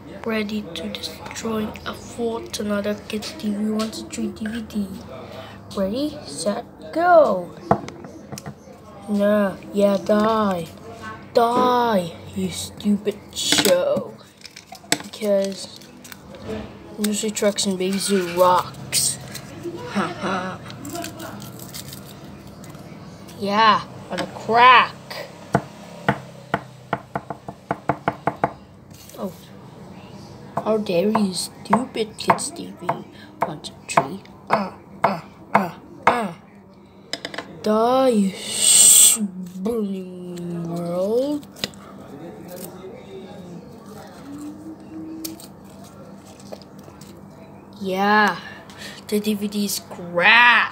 ready to destroy a fourth another Kids TV123 DVD. Ready, set, go! Nah, yeah, die. Die, you stupid show. Because Nursery Trucks and Baby Zoo rocks. Haha. Yeah, on a crack. Oh. How dare you, stupid Kids TV 123. Die, you bullying world. Yeah, the DVD is crap.